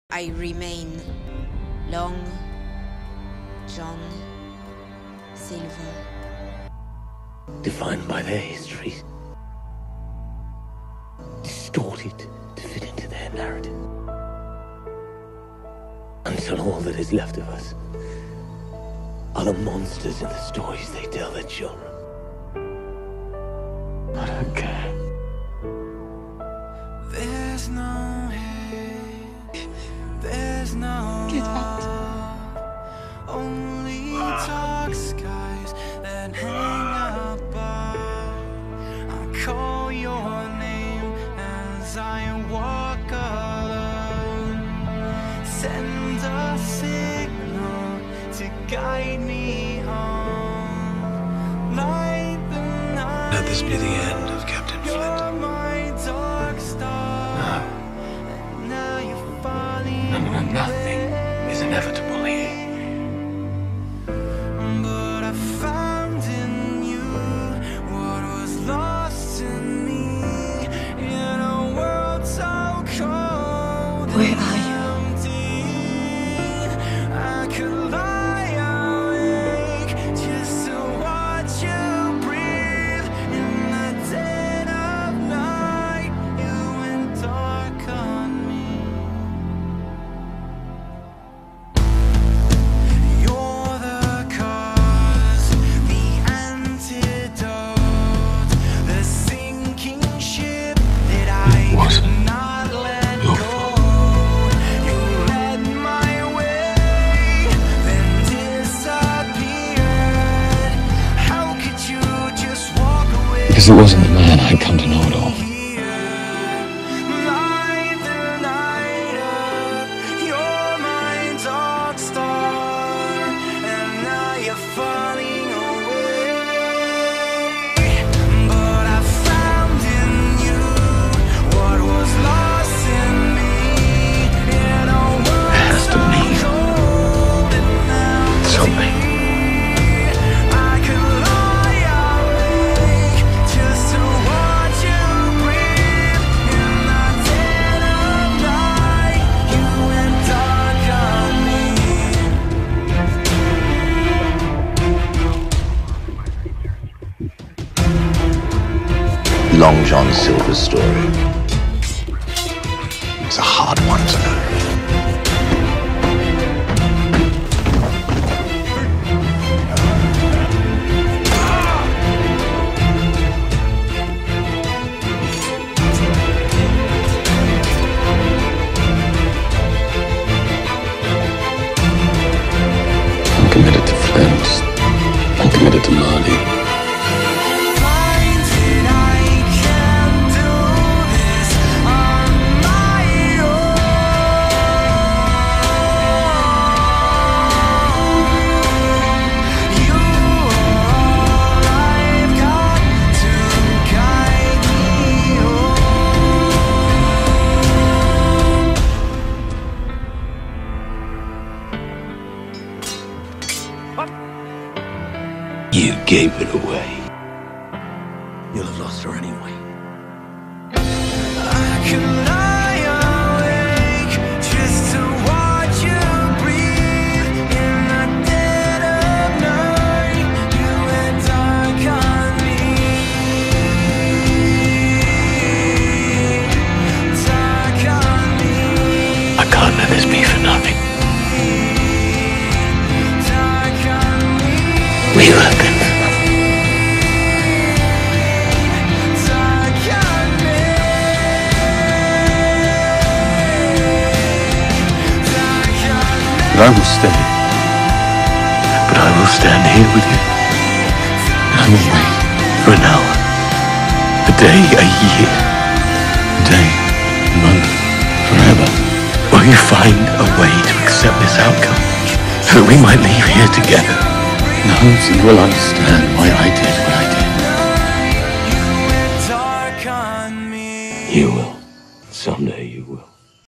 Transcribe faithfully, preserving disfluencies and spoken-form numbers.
I remain Long John Silver. Defined by their histories, distorted to fit into their narrative, until all that is left of us are the monsters in the stories they tell their children. I don't care. There's no hate, there's no Get out. love, only dark skies that hang above. I call your name as I walk alone. Send a signal to guide me home. Light the night. Let this be the end of Captain Flint. No, no, nothing is inevitable here. But I found in you what was lost in me, in a world so cold. Where are you? I could lie awake just to watch you breathe in the dead of night. You went dark on me. You're the cause, the antidote, the sinking ship that I Wasn't could not let your go. You led my way, then disappeared. How could you just walk away? Because it wasn't the man I'd come to know at all. Light the night up, you're my dark star, and now you're falling away. But I found in you what was lost in me, in a world has to so mean cold and something. empty. I could lie awake just to watch you breathe in the dead of night. You went dark on me. Long John Silver's story. It's a hard one to know. I'm committed to Flint. I'm committed to Madi. Blinded, I can't do this on my own. You are all I've got to guide me home. You gave it away. You'll have lost her anyway. I could lie awake just to watch you breathe in the dead of night. You went dark on me, dark on me, I can't let this be for nothing. dark on me, We will have been for nothing. dark on me, dark on me. But I will stay. But I will stand here with you. And I will wait for an hour, a day, a year, a day, a month, forever. Will you find a way to accept this outcome so that we might leave here together? No, so you will understand why I did what I did. You went dark on me. You will, someday.